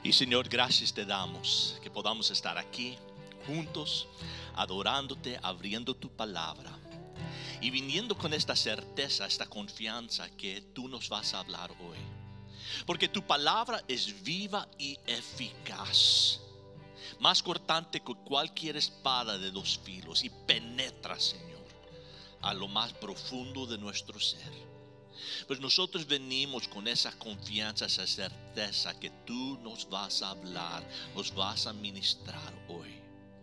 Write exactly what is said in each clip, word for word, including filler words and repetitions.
Y Señor, gracias te damos que podamos estar aquí juntos, adorándote, abriendo tu palabra y viniendo con esta certeza, esta confianza que tú nos vas a hablar hoy. Porque tu palabra es viva y eficaz, más cortante que cualquier espada de dos filos, y penetra, Señor, a lo más profundo de nuestro ser. Pues nosotros venimos con esa confianza, esa certeza que tú nos vas a hablar, nos vas a ministrar hoy.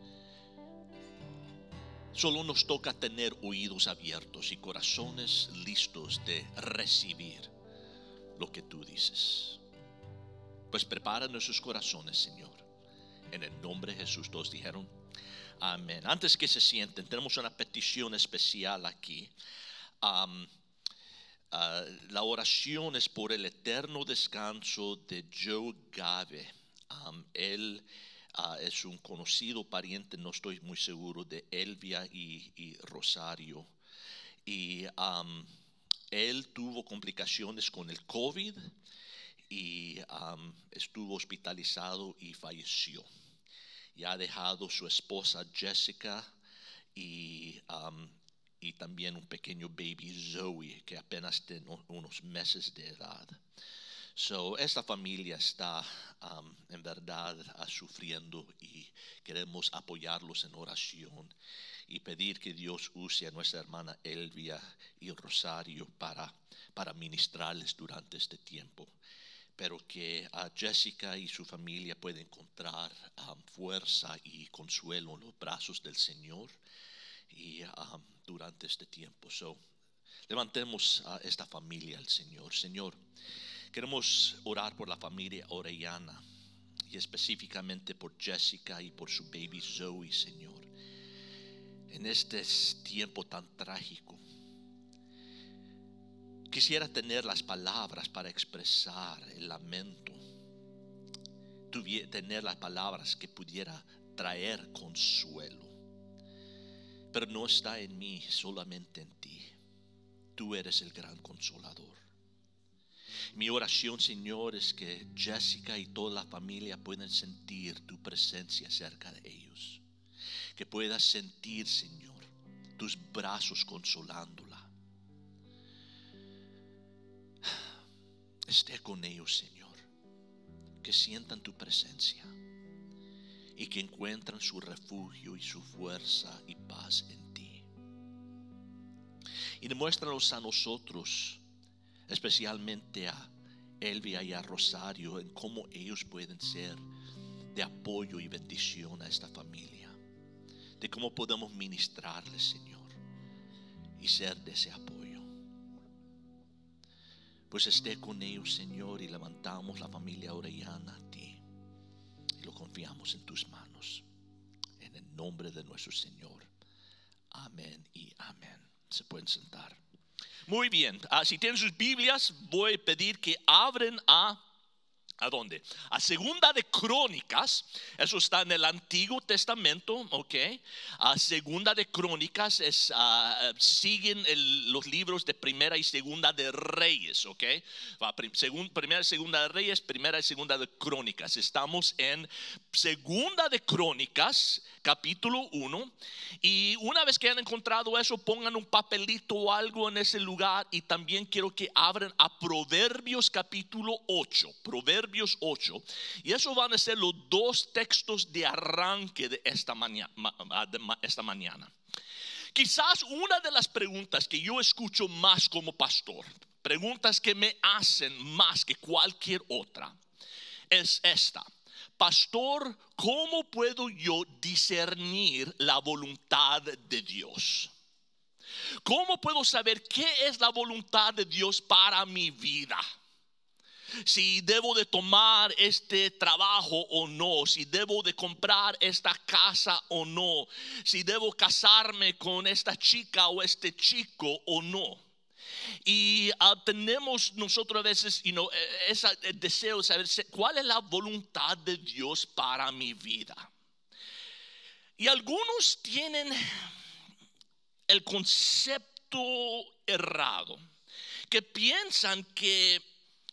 Solo nos toca tener oídos abiertos y corazones listos de recibir lo que tú dices. Pues prepara nuestros corazones, Señor. En el nombre de Jesús todos dijeron amén. Antes que se sienten, tenemos una petición especial aquí. Um, Uh, la oración es por el eterno descanso de Joe Gave. Um, él uh, es un conocido pariente, no estoy muy seguro, de Elvia y, y Rosario. Y um, él tuvo complicaciones con el COVID y um, estuvo hospitalizado y falleció. Y ha dejado su esposa Jessica y um, y también un pequeño baby Zoe que apenas tiene unos meses de edad. So, esta familia está um, en verdad uh, sufriendo y queremos apoyarlos en oración y pedir que Dios use a nuestra hermana Elvia y Rosario para, para ministrarles durante este tiempo. Pero que uh, Jessica y su familia puedan encontrar um, fuerza y consuelo en los brazos del Señor y um, durante este tiempo. So, levantemos a esta familia al Señor. Señor, queremos orar por la familia Orellana y específicamente por Jessica y por su baby Zoe, Señor, en este tiempo tan trágico. Quisiera tener las palabras para expresar el lamento, tener las palabras que pudiera traer consuelo. Pero no está en mí, solamente en ti. Tú eres el gran consolador. Mi oración, Señor, es que Jessica y toda la familia puedan sentir tu presencia cerca de ellos. Que puedas sentir, Señor, tus brazos consolándola. Esté con ellos, Señor. Que sientan tu presencia y que encuentran su refugio y su fuerza y paz en ti. Y demuéstranos a nosotros, especialmente a Elvia y a Rosario, en cómo ellos pueden ser de apoyo y bendición a esta familia. De cómo podemos ministrarles, Señor, y ser de ese apoyo. Pues esté con ellos, Señor, y levantamos la familia Orellana a ti. Y lo confiamos en tus manos. En el nombre de nuestro Señor. Amén y amén. Se pueden sentar. Muy bien. Uh, si tienen sus Biblias, voy a pedir que abren a... ¿A dónde? A Segunda de Crónicas. Eso está en el Antiguo Testamento, ¿ok? A Segunda de Crónicas es, uh, siguen el, los libros de Primera y Segunda de Reyes, ¿ok? Segun, primera y Segunda de Reyes, Primera y Segunda de Crónicas. Estamos en Segunda de Crónicas, capítulo uno. Y una vez que han encontrado eso, pongan un papelito o algo en ese lugar. Y también quiero que abran a Proverbios capítulo ocho. Proverbios ocho, y eso van a ser los dos textos de arranque de esta mañana, de esta mañana. Quizás una de las preguntas que yo escucho más como pastor, preguntas que me hacen más que cualquier otra, es esta: pastor, ¿cómo puedo yo discernir la voluntad de Dios? ¿Cómo puedo saber qué es la voluntad de Dios para mi vida? Si debo de tomar este trabajo o no, si debo de comprar esta casa o no, si debo casarme con esta chica o este chico o no. Y uh, tenemos nosotros a veces you know, ese deseo de saber cuál es la voluntad de Dios para mi vida. Y algunos tienen el concepto errado, que piensan que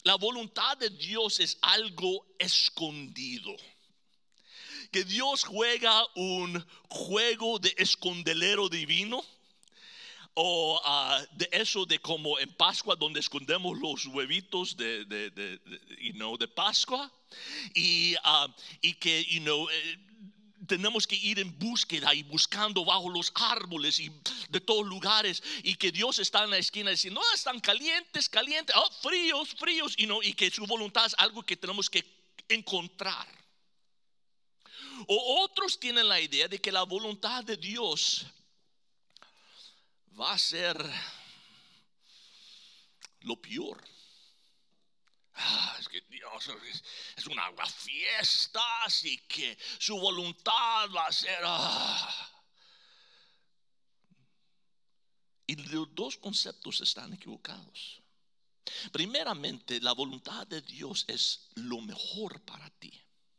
la voluntad de Dios es algo escondido. Que Dios juega un juego de escondedero divino. O uh, de eso de como en Pascua donde escondemos los huevitos de, de, de, de, you know, de Pascua. Y, uh, y que you know, eh, tenemos que ir en búsqueda y buscando bajo los árboles y de todos lugares. Y que Dios está en la esquina diciendo, no, están calientes, calientes, oh, fríos, fríos. You know, y que su voluntad es algo que tenemos que encontrar. O otros tienen la idea de que la voluntad de Dios va a ser lo peor. Ah, es que Dios es, es una fiesta, así que su voluntad va a ser. Ah. Y los dos conceptos están equivocados. Primeramente, la voluntad de Dios es lo mejor para ti.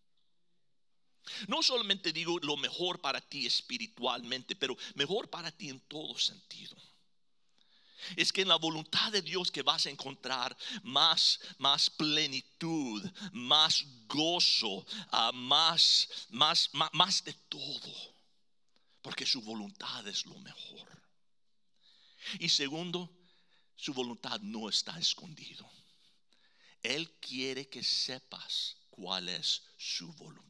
No solamente digo lo mejor para ti espiritualmente, pero mejor para ti en todo sentido. Es que en la voluntad de Dios que vas a encontrar más, más plenitud, más gozo, uh, más, más, más, más de todo. Porque su voluntad es lo mejor. Y segundo, su voluntad no está escondido. Él quiere que sepas cuál es su voluntad.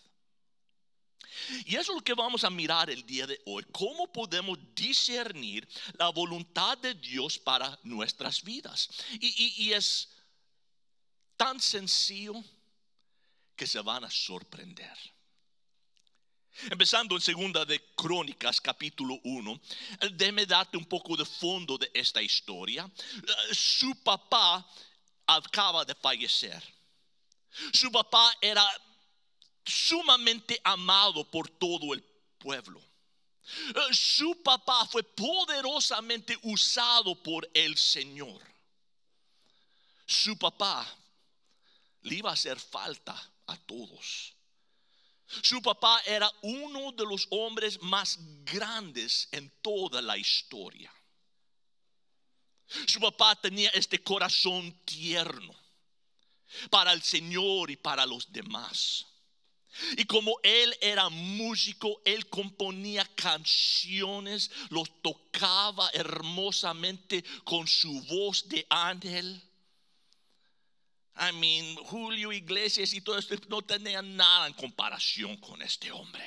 Y eso es lo que vamos a mirar el día de hoy. ¿Cómo podemos discernir la voluntad de Dios para nuestras vidas? Y, y, y es tan sencillo que se van a sorprender. Empezando en segunda de Crónicas capítulo uno, déjame darte un poco de fondo de esta historia. Su papá acaba de fallecer. Su papá era sumamente amado por todo el pueblo. Su papá fue poderosamente usado por el Señor. Su papá le iba a hacer falta a todos. Su papá era uno de los hombres más grandes en toda la historia. Su papá tenía este corazón tierno para el Señor y para los demás. Y como él era músico, él componía canciones, los tocaba hermosamente con su voz de ángel. I mean, Julio Iglesias y todo esto no tenían nada en comparación con este hombre.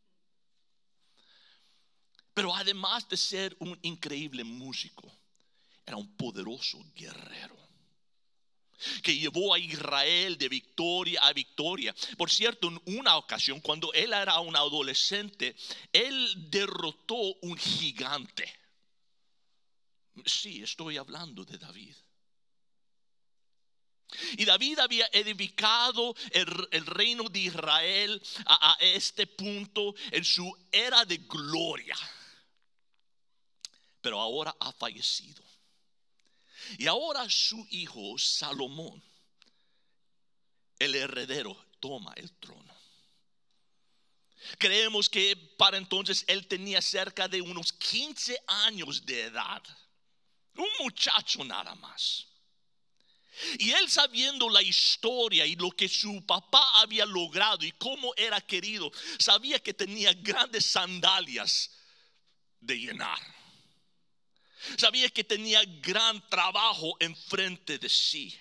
Pero además de ser un increíble músico, era un poderoso guerrero que llevó a Israel de victoria a victoria. Por cierto, en una ocasión, cuando él era un adolescente, él derrotó un gigante. Sí, estoy hablando de David. Y David había edificado el, el reino de Israel a, a este punto en su era de gloria. Pero ahora ha fallecido. Y ahora su hijo Salomón, el heredero, toma el trono. Creemos que para entonces él tenía cerca de unos quince años de edad. Un muchacho nada más. Y él, sabiendo la historia y lo que su papá había logrado y cómo era querido, sabía que tenía grandes sandalias de llenar. Sabía que tenía gran trabajo enfrente de sí.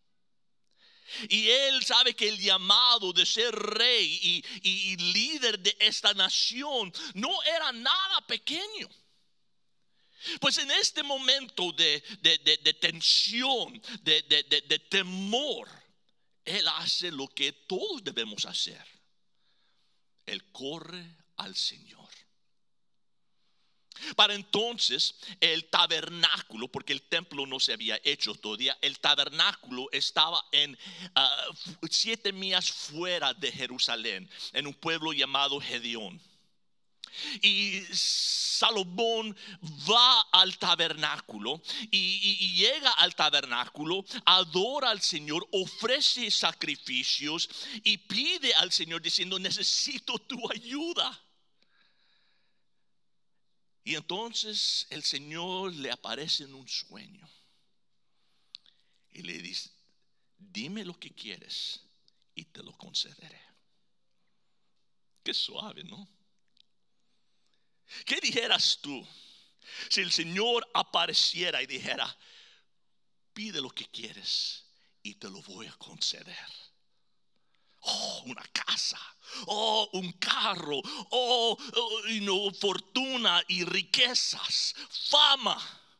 Y él sabe que el llamado de ser rey y, y, y líder de esta nación no era nada pequeño. Pues en este momento de, de, de, de tensión, de, de, de, de temor, él hace lo que todos debemos hacer. Él corre al Señor. Para entonces el tabernáculo, porque el templo no se había hecho todavía, el tabernáculo estaba en uh, siete millas fuera de Jerusalén, en un pueblo llamado Gedeón. Y Salomón va al tabernáculo y, y, y llega al tabernáculo, adora al Señor, ofrece sacrificios y pide al Señor diciendo: necesito tu ayuda. Y entonces el Señor le aparece en un sueño y le dice: dime lo que quieres y te lo concederé. Qué suave, ¿no? ¿Qué dijeras tú si el Señor apareciera y dijera, pide lo que quieres y te lo voy a conceder? Oh, una casa, oh, un carro, oh, oh you know, fortuna y riquezas, fama.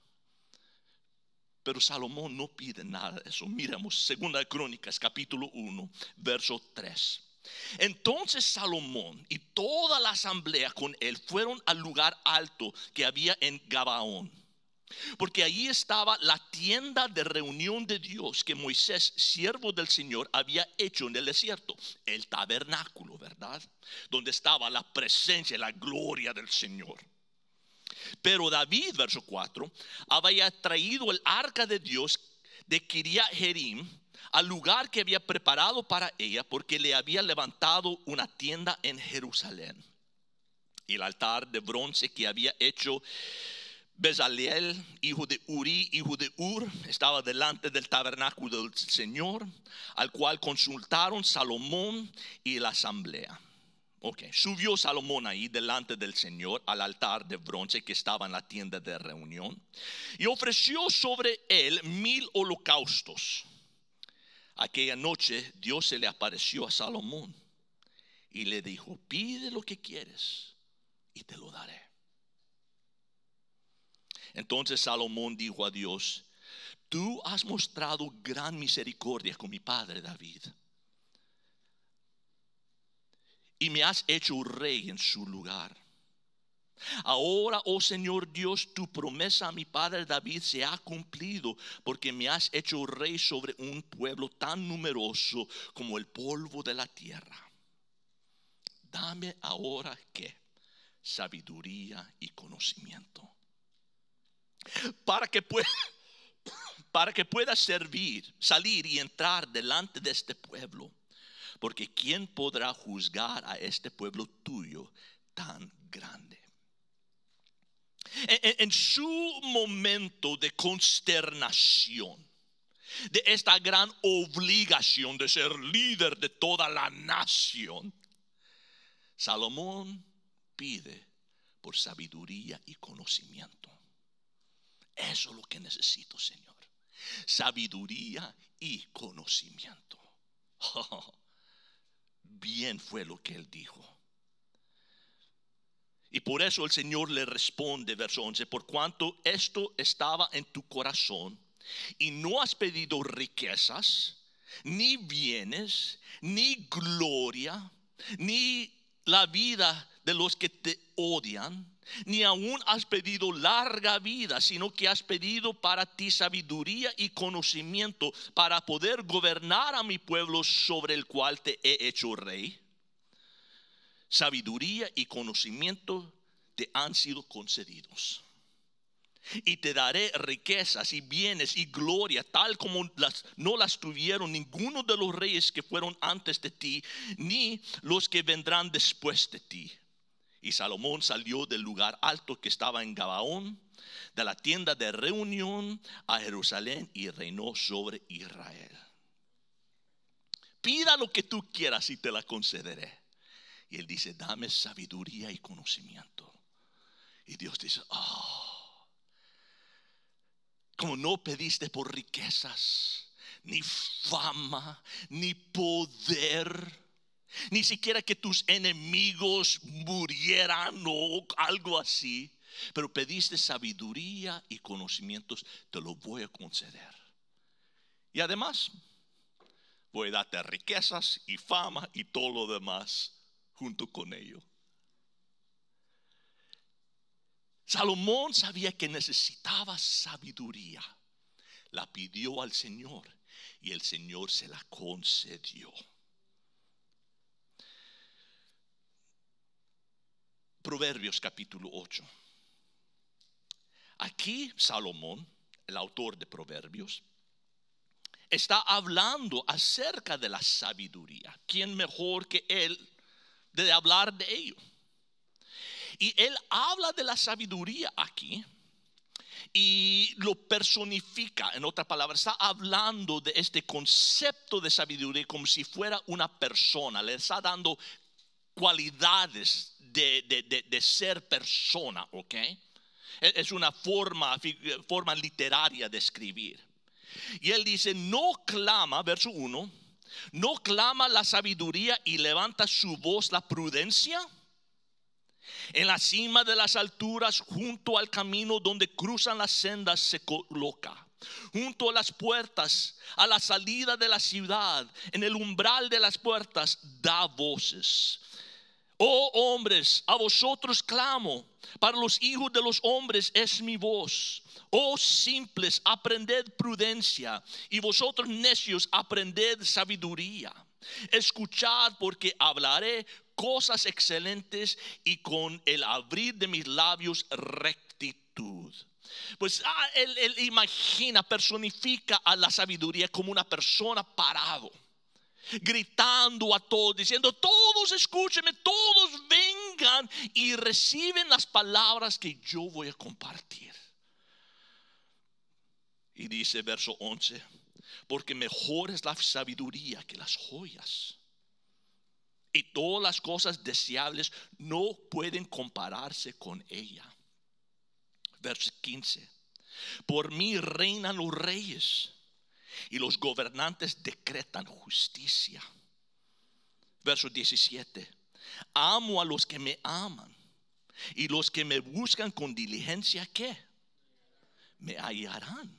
Pero Salomón no pide nada de eso. Miremos Segunda de Crónicas, capítulo uno, verso tres. Entonces Salomón y toda la asamblea con él fueron al lugar alto que había en Gabaón, porque allí estaba la tienda de reunión de Dios que Moisés, siervo del Señor, había hecho en el desierto. El tabernáculo, ¿verdad? Donde estaba la presencia y la gloria del Señor. Pero David, verso cuatro, había traído el arca de Dios de Kiriat Jearim al lugar que había preparado para ella, porque le había levantado una tienda en Jerusalén. Y el altar de bronce que había hecho Bezaleel, hijo de Uri, hijo de Ur, estaba delante del tabernáculo del Señor, al cual consultaron Salomón y la asamblea. Ok, subió Salomón ahí delante del Señor al altar de bronce que estaba en la tienda de reunión y ofreció sobre él mil holocaustos. Aquella noche Dios se le apareció a Salomón y le dijo, pide lo que quieres y te lo daré. Entonces Salomón dijo a Dios, tú has mostrado gran misericordia con mi padre David y me has hecho rey en su lugar. Ahora, oh Señor Dios, tu promesa a mi padre David se ha cumplido, porque me has hecho rey sobre un pueblo tan numeroso como el polvo de la tierra. Dame ahora ¿qué? Sabiduría y conocimiento, para que pueda, para que pueda servir, salir y entrar delante de este pueblo. Porque ¿quién podrá juzgar a este pueblo tuyo tan grande? En, en, en su momento de consternación, de esta gran obligación de ser líder de toda la nación, Salomón pide por sabiduría y conocimiento. Eso es lo que necesito, Señor. Sabiduría y conocimiento. Oh, bien fue lo que él dijo. Y por eso el Señor le responde, verso once, por cuanto esto estaba en tu corazón y no has pedido riquezas, ni bienes, ni gloria, ni la vida de los que te odian, ni aún has pedido larga vida, sino que has pedido para ti sabiduría y conocimiento para poder gobernar a mi pueblo sobre el cual te he hecho rey. Sabiduría y conocimiento te han sido concedidos. Y te daré riquezas y bienes y gloria, tal como las, no las tuvieron ninguno de los reyes que fueron antes de ti, ni los que vendrán después de ti. Y Salomón salió del lugar alto que estaba en Gabaón, de la tienda de reunión a Jerusalén, y reinó sobre Israel. Pida lo que tú quieras y te la concederé. Y él dice, dame sabiduría y conocimiento. Y Dios dice, oh, como no pediste por riquezas, ni fama, ni poder, ni siquiera que tus enemigos murieran o algo así, pero pediste sabiduría y conocimientos, te lo voy a conceder. Y además, voy a darte riquezas y fama y todo lo demás junto con ello. Salomón sabía que necesitaba sabiduría. La pidió al Señor y el Señor se la concedió. Proverbios capítulo ocho. Aquí Salomón, el autor de Proverbios, está hablando acerca de la sabiduría. ¿Quién mejor que él de hablar de ello? Y él habla de la sabiduría aquí. y lo personifica. En otras palabras, está hablando de este concepto de sabiduría como si fuera una persona. Le está dando cualidades de, de, de, de ser persona, ¿ok? Es una forma, forma literaria de escribir. Y él dice, no clama, verso uno, no clama la sabiduría y levanta su voz la prudencia. En la cima de las alturas, junto al camino donde cruzan las sendas, se coloca. Junto a las puertas, a la salida de la ciudad, en el umbral de las puertas, da voces. Oh hombres, a vosotros clamo, para los hijos de los hombres es mi voz. Oh simples, aprended prudencia, y vosotros necios, aprended sabiduría. Escuchad, porque hablaré cosas excelentes, y con el abrir de mis labios rectitud. Pues ah, él, él imagina, personifica a la sabiduría como una persona parado, gritando a todos, diciendo: todos escúchenme, todos vengan y reciben las palabras que yo voy a compartir. Y dice verso once: porque mejor es la sabiduría que las joyas, y todas las cosas deseables no pueden compararse con ella. Verso quince: por mí reinan los reyes, y los gobernantes decretan justicia. Verso diecisiete: amo a los que me aman, y los que me buscan con diligencia, ¿qué? Me hallarán.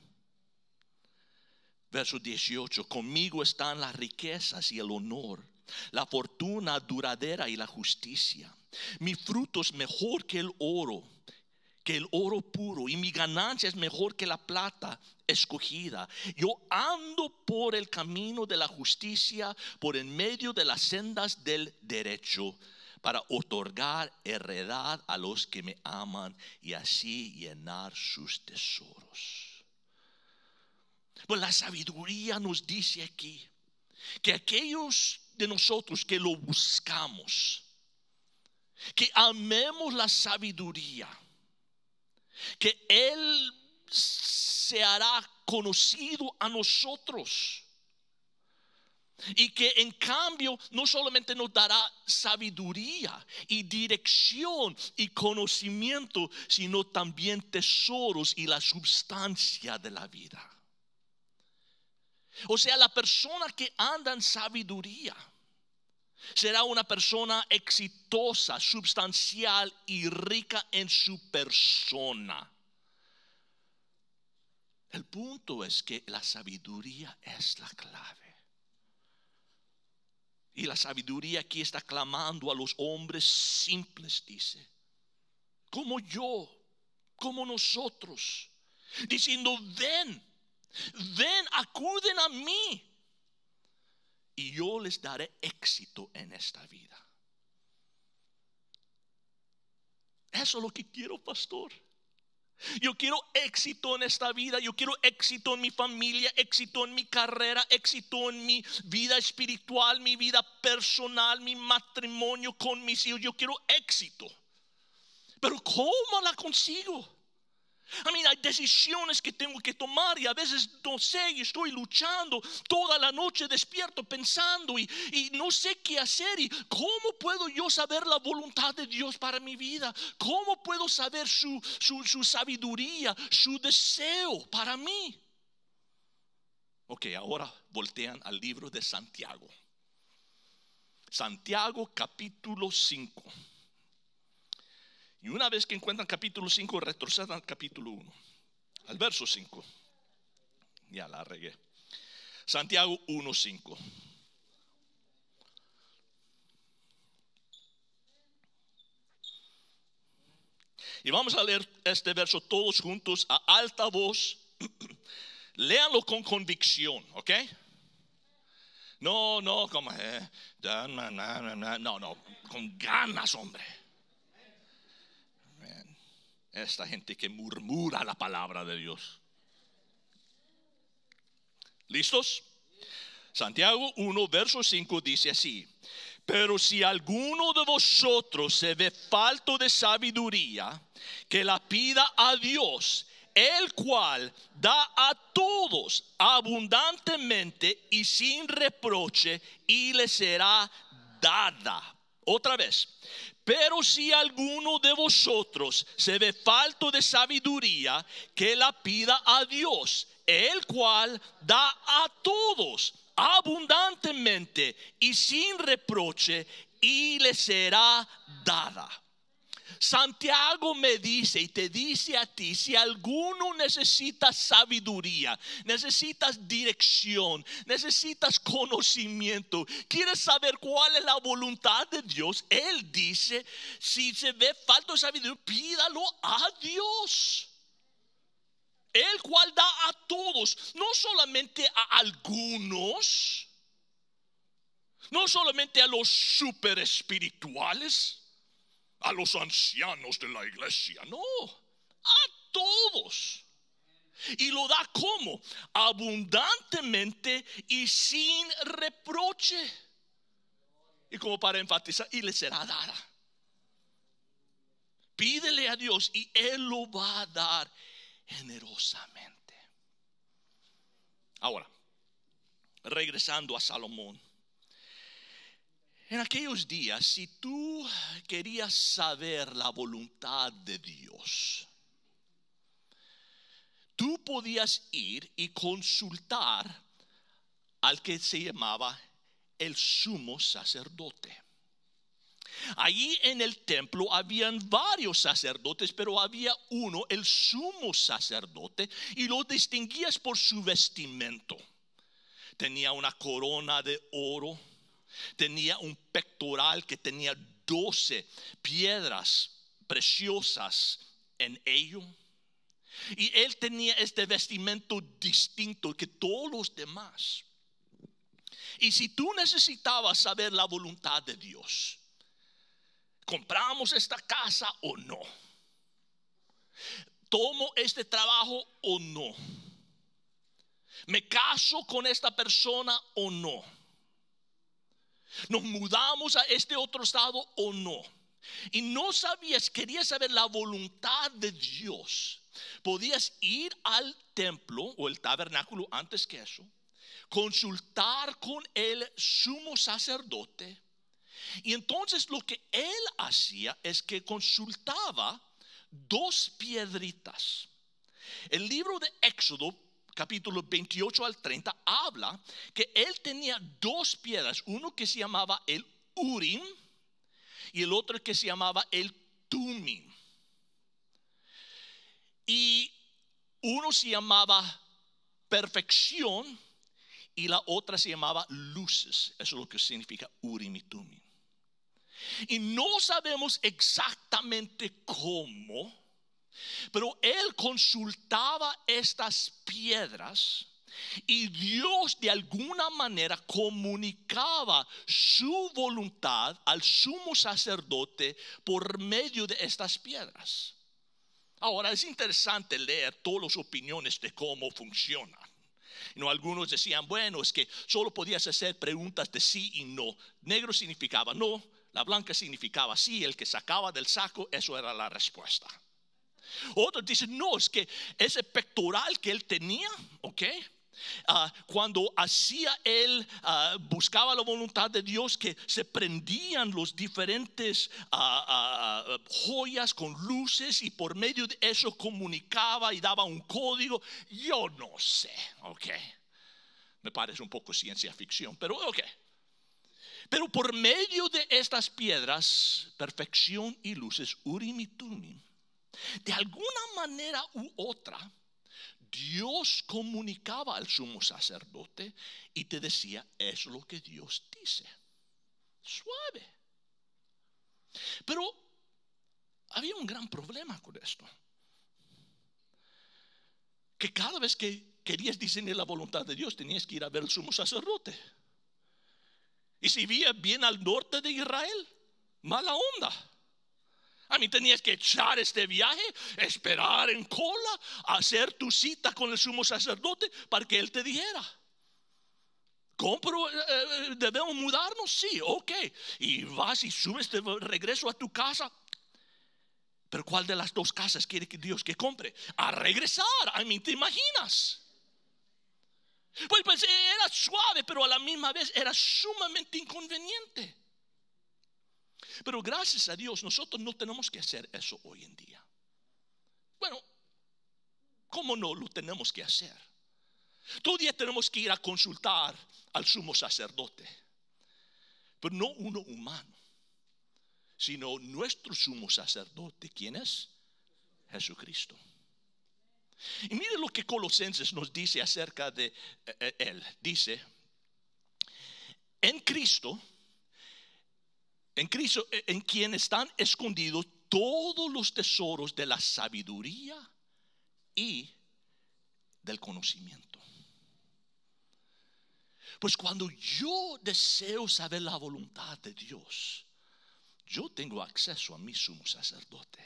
Verso dieciocho: conmigo están las riquezas y el honor, la fortuna duradera y la justicia. Mi fruto es mejor que el oro, que el oro puro, y mi ganancia es mejor que la plata escogida. Yo ando por el camino de la justicia, por en medio de las sendas del derecho, para otorgar heredad a los que me aman, y así llenar sus tesoros. Pues la sabiduría nos dice aquí que aquellos de nosotros que lo buscamos, que amemos la sabiduría, que Él se hará conocido a nosotros, y que en cambio no solamente nos dará sabiduría y dirección y conocimiento, sino también tesoros y la sustancia de la vida. O sea, la persona que anda en sabiduría será una persona exitosa, substancial y rica en su persona. El punto es que la sabiduría es la clave. Y la sabiduría aquí está clamando a los hombres simples, dice, como yo, como nosotros, diciendo: ven, ven, acuden a mí, y yo les daré éxito en esta vida. Eso es lo que quiero, pastor. Yo quiero éxito en esta vida. Yo quiero éxito en mi familia, éxito en mi carrera, éxito en mi vida espiritual, mi vida personal, mi matrimonio con mis hijos. Yo quiero éxito. Pero ¿cómo la consigo? I mean, hay decisiones que tengo que tomar, y a veces no sé, y estoy luchando toda la noche despierto pensando, y, y no sé qué hacer. Y ¿cómo puedo yo saber la voluntad de Dios para mi vida? ¿Cómo puedo saber su, su, su sabiduría, su deseo para mí? Ok, ahora voltean al libro de Santiago. Santiago capítulo cinco. Y una vez que encuentran capítulo cinco, retrocedan al capítulo uno, al verso cinco. Ya la regué. Santiago uno cinco. Y vamos a leer este verso todos juntos a alta voz. Léanlo con convicción, ¿ok? No, no, como eh, no, no, con ganas, hombre. Esta gente que murmura la palabra de Dios. ¿Listos? Santiago uno verso cinco dice así: pero si alguno de vosotros se ve falto de sabiduría, que la pida a Dios, el cual da a todos abundantemente y sin reproche, y le será dada. Otra vez. Pero si alguno de vosotros se ve falto de sabiduría, que la pida a Dios, el cual da a todos abundantemente y sin reproche, y le será dada. Santiago me dice y te dice a ti, si alguno necesita sabiduría, necesitas dirección, necesitas conocimiento, quieres saber cuál es la voluntad de Dios, Él dice, si se ve falta de sabiduría, pídalo a Dios. El cual da a todos, no solamente a algunos, no solamente a los super espirituales, a los ancianos de la iglesia, no, a todos. Y lo da como abundantemente y sin reproche. Y como para enfatizar, y le será dada. Pídele a Dios y Él lo va a dar generosamente. Ahora, regresando a Salomón. En aquellos días, si tú querías saber la voluntad de Dios, tú podías ir y consultar al que se llamaba el sumo sacerdote. Allí en el templo habían varios sacerdotes, pero había uno, el sumo sacerdote, y lo distinguías por su vestimento. Tenía una corona de oro. Tenía un pectoral que tenía doce piedras preciosas en ello. Y él tenía este vestimento distinto que todos los demás. Y si tú necesitabas saber la voluntad de Dios, ¿compramos esta casa o no? ¿Tomo este trabajo o no? ¿Me caso con esta persona o no? ¿Nos mudamos a este otro estado o no? Y no sabías, querías saber la voluntad de Dios. Podías ir al templo o el tabernáculo antes que eso, consultar con el sumo sacerdote. Y entonces lo que él hacía es que consultaba dos piedritas. El libro de Éxodo, capítulo veintiocho al treinta, habla que él tenía dos piedras, uno que se llamaba el Urim y el otro que se llamaba el Tumim. Y uno se llamaba perfección y la otra se llamaba luces. Eso es lo que significa Urim y Tumim. Y no sabemos exactamente cómo, pero él consultaba estas piedras y Dios de alguna manera comunicaba su voluntad al sumo sacerdote por medio de estas piedras. Ahora es interesante leer todas las opiniones de cómo funciona. No, algunos decían, bueno, es que solo podías hacer preguntas de sí y no. Negro significaba no, la blanca significaba sí, el que sacaba del saco, eso era la respuesta. Otros dicen, no, es que ese pectoral que él tenía, ok, uh, cuando hacía él, uh, buscaba la voluntad de Dios, que se prendían los diferentes uh, uh, joyas con luces y por medio de eso comunicaba y daba un código. Yo no sé, ok, me parece un poco ciencia ficción, pero ok. Pero por medio de estas piedras, perfección y luces, Urim y Tumim, de alguna manera u otra, Dios comunicaba al sumo sacerdote y te decía, eso es lo que Dios dice. Suave. Pero había un gran problema con esto. Que cada vez que querías discernir la voluntad de Dios, tenías que ir a ver al sumo sacerdote. Y si vivía bien al norte de Israel, mala onda. A mí tenías que echar este viaje, esperar en cola, hacer tu cita con el sumo sacerdote para que él te dijera. ¿Cómo eh, debemos mudarnos? Sí, ok. Y vas y subes de regreso a tu casa. Pero ¿cuál de las dos casas quiere que Dios que compre? A regresar. I mean, ¿te imaginas? Pues, pues era suave, pero a la misma vez era sumamente inconveniente. Pero gracias a Dios nosotros no tenemos que hacer eso hoy en día. Bueno, ¿cómo no lo tenemos que hacer? Todavía tenemos que ir a consultar al sumo sacerdote, pero no uno humano, sino nuestro sumo sacerdote. ¿Quién es? Jesucristo. Y mire lo que Colosenses nos dice acerca de eh, él. Dice: en Cristo, en Cristo, en quien están escondidos todos los tesoros de la sabiduría y del conocimiento. Pues cuando yo deseo saber la voluntad de Dios, yo tengo acceso a mi sumo sacerdote,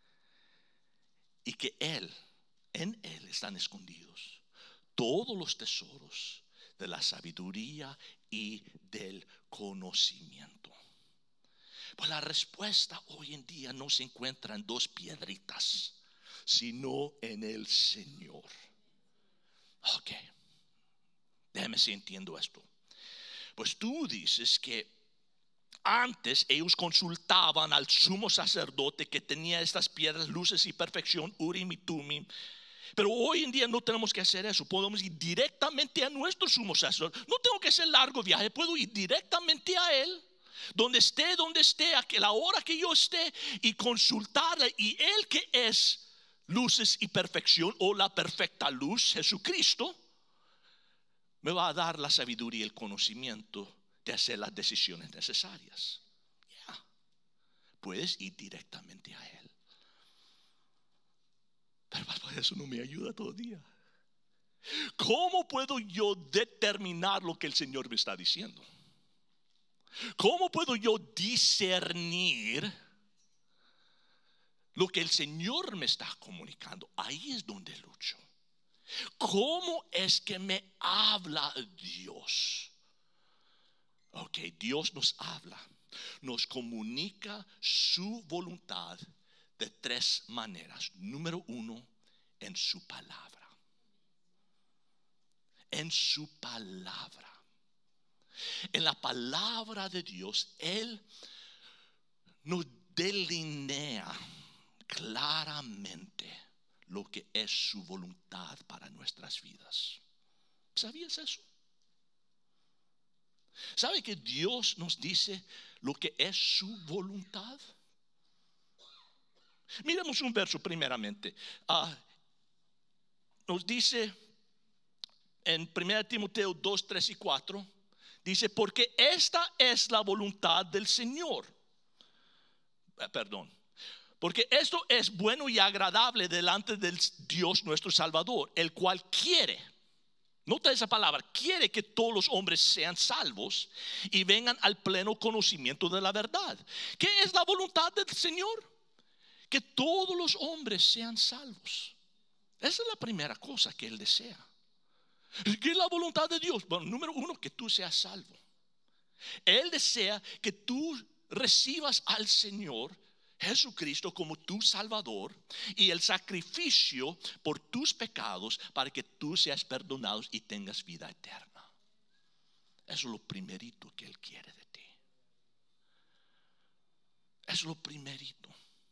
y que Él, en Él están escondidos todos los tesoros de la sabiduría y del conocimiento. Pues la respuesta hoy en día no se encuentra en dos piedritas, sino en el Señor. Ok, déjame si entiendo esto. Pues tú dices que antes ellos consultaban al sumo sacerdote que tenía estas piedras, luces y perfección, Urim y Tumim. Pero hoy en día no tenemos que hacer eso. Podemos ir directamente a nuestro sumo sacerdote. No tengo que hacer largo viaje, puedo ir directamente a él, donde esté, donde esté, a la hora que yo esté, y consultarle. Y él, que es luces y perfección, o la perfecta luz, Jesucristo, me va a dar la sabiduría y el conocimiento de hacer las decisiones necesarias. Yeah. Puedes ir directamente a él. Pero eso no me ayuda todavía. ¿Cómo puedo yo determinar lo que el Señor me está diciendo? ¿Cómo puedo yo discernir lo que el Señor me está comunicando? Ahí es donde lucho. ¿Cómo es que me habla Dios? Ok, Dios nos habla, nos comunica su voluntad de tres maneras. Número uno, en su palabra. En su palabra. En la palabra de Dios, Él nos delinea claramente lo que es su voluntad para nuestras vidas. ¿Sabías eso? ¿Sabe que Dios nos dice lo que es su voluntad? Miremos un verso primeramente. Uh, nos dice en primera Timoteo dos, tres y cuatro. Dice: porque esta es la voluntad del Señor. Eh, perdón. Porque esto es bueno y agradable delante del Dios nuestro Salvador, el cual quiere, nota esa palabra, quiere que todos los hombres sean salvos y vengan al pleno conocimiento de la verdad. ¿Qué es la voluntad del Señor? Que todos los hombres sean salvos. Esa es la primera cosa que Él desea. ¿Qué es la voluntad de Dios? Bueno, número uno, que tú seas salvo. Él desea que tú recibas al Señor Jesucristo como tu Salvador y el sacrificio por tus pecados para que tú seas perdonado y tengas vida eterna. Eso es lo primerito que Él quiere de ti. Eso es lo primerito.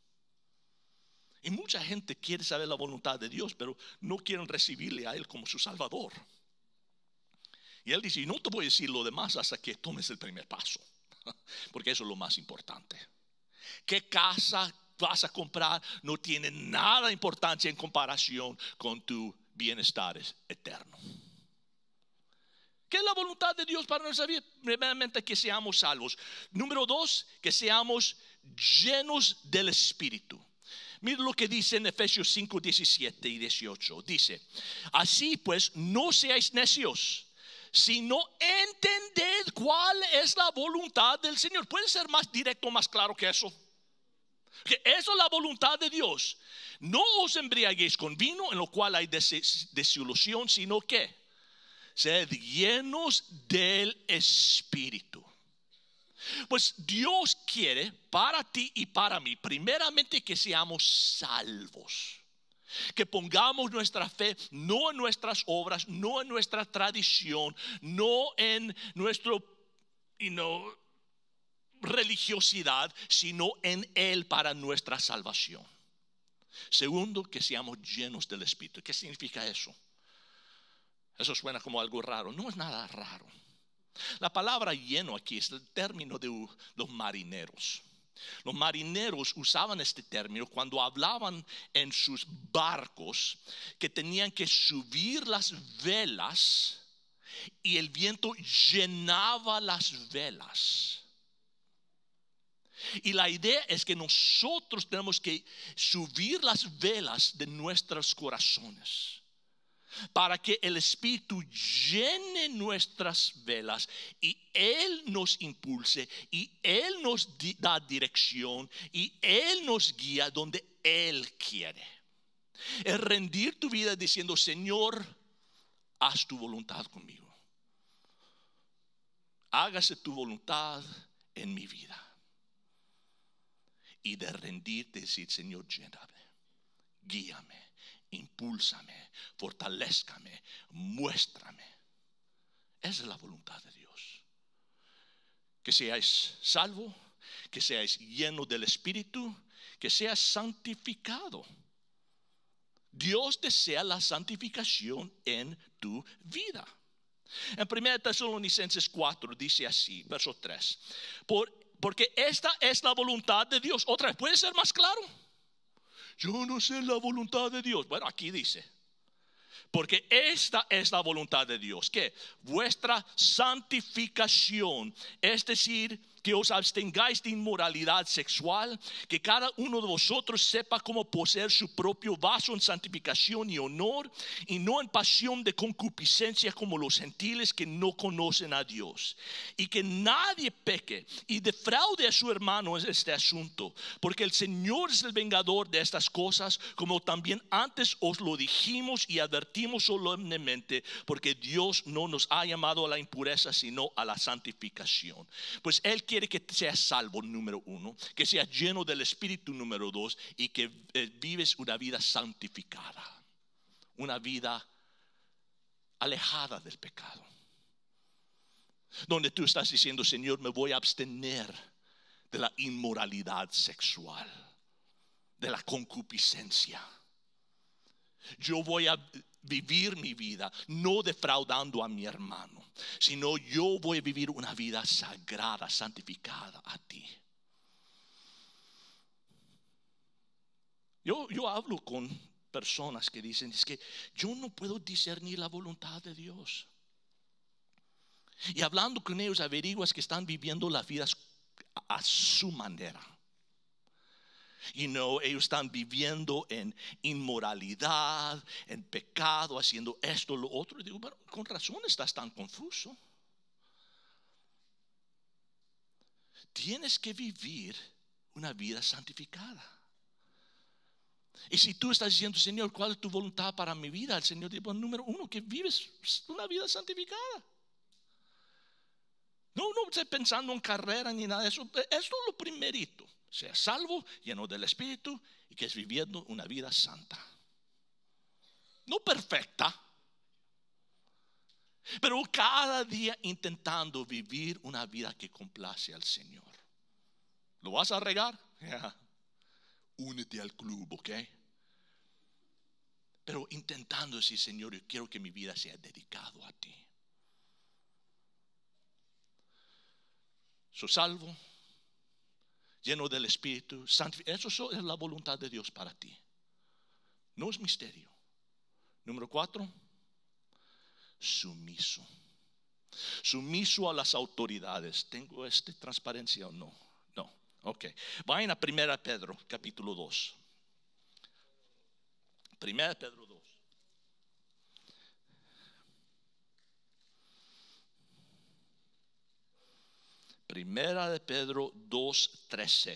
Y mucha gente quiere saber la voluntad de Dios, pero no quieren recibirle a Él como su Salvador. Y Él dice: no te voy a decir lo demás hasta que tomes el primer paso, porque eso es lo más importante. ¿Qué casa vas a comprar? No tiene nada de importancia en comparación con tu bienestar eterno. ¿Qué es la voluntad de Dios para nuestra vida? Primeramente, que seamos salvos. Número dos, que seamos llenos del Espíritu. Mira lo que dice en Efesios cinco, diecisiete y dieciocho. Dice: así pues, no seáis necios, sino entended cuál es la voluntad del Señor. ¿Puede ser más directo, más claro que eso? Que eso es la voluntad de Dios. No os embriaguéis con vino, en lo cual hay disolución, sino que sed llenos del Espíritu. Pues Dios quiere para ti y para mí, primeramente, que seamos salvos. Que pongamos nuestra fe no en nuestras obras, no en nuestra tradición, no en nuestro, you know, religiosidad, sino en Él para nuestra salvación. Segundo, que seamos llenos del Espíritu. ¿Qué significa eso? Eso suena como algo raro. No es nada raro. La palabra lleno aquí es el término de los marineros. Los marineros usaban este término cuando hablaban en sus barcos que tenían que subir las velas y el viento llenaba las velas. Y la idea es que nosotros tenemos que subir las velas de nuestros corazones para que el Espíritu llene nuestras velas y Él nos impulse y Él nos di- da dirección y Él nos guía donde Él quiere. Es rendir tu vida diciendo: Señor, haz tu voluntad conmigo. Hágase tu voluntad en mi vida. Y de rendirte decir: Señor, lléname, guíame, impúlsame, fortalézcame, muéstrame. Esa es la voluntad de Dios. Que seáis salvo, que seáis lleno del Espíritu, que seas santificado. Dios desea la santificación en tu vida. En primera Tesalonicenses cuatro dice así, verso tres: Por, porque esta es la voluntad de Dios. Otra vez, ¿puede ser más claro? Yo no sé la voluntad de Dios. Bueno, aquí dice: porque esta es la voluntad de Dios, que vuestra santificación, es decir, que os abstengáis de inmoralidad sexual, que cada uno de vosotros sepa cómo poseer su propio vaso en santificación y honor, y no en pasión de concupiscencia como los gentiles que no conocen a Dios, y que nadie peque y defraude a su hermano en este asunto, porque el Señor es el vengador de estas cosas, como también antes os lo dijimos y advertimos solemnemente, porque Dios no nos ha llamado a la impureza, sino a la santificación. Pues Él quiere que seas salvo, número uno, que seas lleno del Espíritu, número dos, y que eh, vives una vida santificada, una vida alejada del pecado, donde tú estás diciendo: Señor, me voy a abstener de la inmoralidad sexual, de la concupiscencia. Yo voy a vivir mi vida no defraudando a mi hermano, sino yo voy a vivir una vida sagrada, santificada a ti. Yo, yo hablo con personas que dicen: es que yo no puedo discernir la voluntad de Dios. Y hablando con ellos averiguas que están viviendo las vidas a, a su manera. You know, ellos están viviendo en inmoralidad, en pecado, haciendo esto, lo otro. Y digo: bueno, con razón estás tan confuso. Tienes que vivir una vida santificada. Y si tú estás diciendo: Señor, ¿cuál es tu voluntad para mi vida? El Señor dice: bueno, número uno, que vives una vida santificada. No, no estoy pensando en carrera ni nada de eso. Esto es lo primerito. Sea salvo, lleno del Espíritu, y que es viviendo una vida santa. No perfecta, pero cada día intentando vivir una vida que complace al Señor. ¿Lo vas a regar? Yeah. Únete al club, ¿ok? Pero intentando decir: Señor, yo quiero que mi vida sea dedicado a ti. Soy salvo, lleno del Espíritu, santificado. Eso es la voluntad de Dios para ti. No es misterio. Número cuatro, sumiso. Sumiso a las autoridades. ¿Tengo este transparencia o no? No. Ok. Vayan a primera Pedro, capítulo dos. primera Pedro dos. Primera de Pedro dos, trece.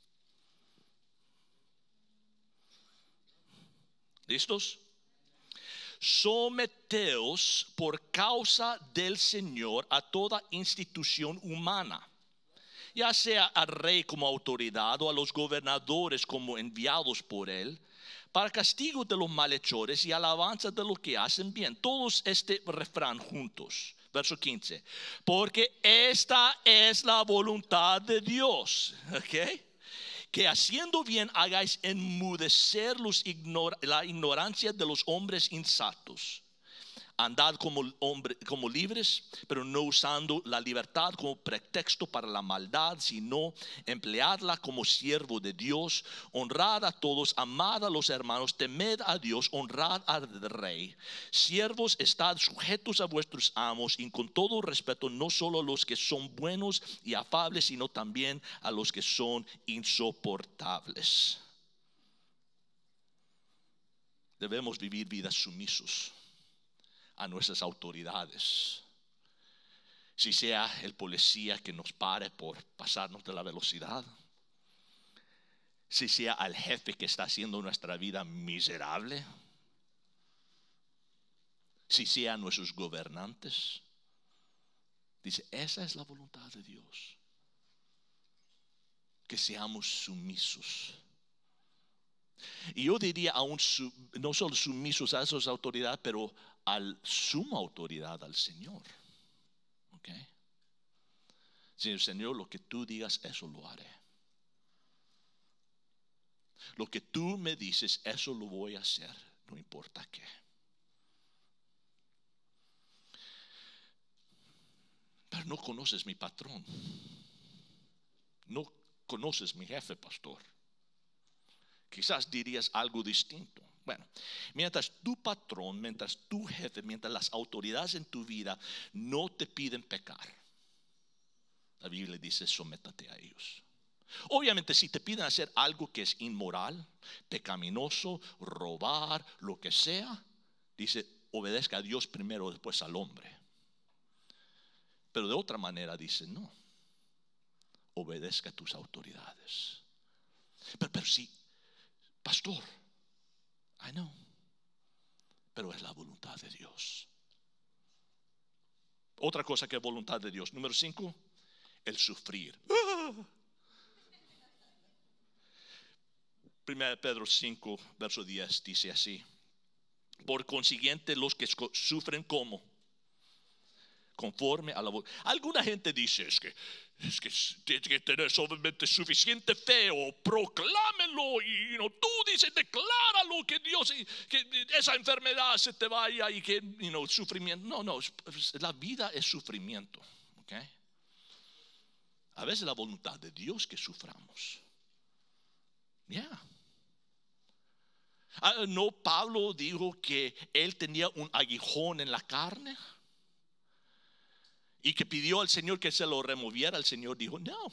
¿Listos? someteos por causa del Señor a toda institución humana, ya sea al rey como autoridad o a los gobernadores como enviados por él, para castigo de los malhechores y alabanza de los que hacen bien. Todos este refrán juntos. Verso quince. Porque esta es la voluntad de Dios. ¿Ok? Que haciendo bien hagáis enmudecer los ignor- la ignorancia de los hombres insensatos. Andad como, hombre, como libres, pero no usando la libertad como pretexto para la maldad, sino empleadla como siervo de Dios. Honrad a todos, amad a los hermanos, temed a Dios, honrad al rey. Siervos, estad sujetos a vuestros amos, y con todo respeto, no solo a los que son buenos y afables, sino también a los que son insoportables. Debemos vivir vidas sumisos a nuestras autoridades, si sea el policía que nos pare por pasarnos de la velocidad, si sea al jefe que está haciendo nuestra vida miserable, si sea nuestros gobernantes. Dice, esa es la voluntad de Dios, que seamos sumisos. Y yo diría aún no solo sumisos a esas autoridades, pero al suma autoridad, al Señor. ¿Ok? Señor, Señor, lo que tú digas, eso lo haré. Lo que tú me dices, eso lo voy a hacer, no importa qué. Pero no conoces mi patrón. No conoces mi jefe, pastor. Quizás dirías algo distinto. Bueno, mientras tu patrón, mientras tu jefe, mientras las autoridades en tu vida no te piden pecar, la Biblia dice, sométate a ellos. Obviamente, si te piden hacer algo que es inmoral, pecaminoso, robar, lo que sea, dice, obedezca a Dios primero, después al hombre. Pero de otra manera dice, no, obedezca a tus autoridades. Pero, pero sí, pastor, I know, pero es la voluntad de Dios. Otra cosa que es voluntad de Dios. Número cinco, el sufrir. ¡Ah! Primera de Pedro cinco, verso diez dice así: por consiguiente, los que sufren como conforme a la voluntad. Alguna gente dice es que es que tienes que tener solamente suficiente fe, o proclámelo y you know, tú dices, decláralo, que Dios, que esa enfermedad se te vaya y que you know, sufrimiento. No, no, la vida es sufrimiento. ¿Okay? A veces la voluntad de Dios que suframos. Ya. Yeah. Ah, no, Pablo dijo que él tenía un aguijón en la carne y que pidió al Señor que se lo removiera. El Señor dijo no.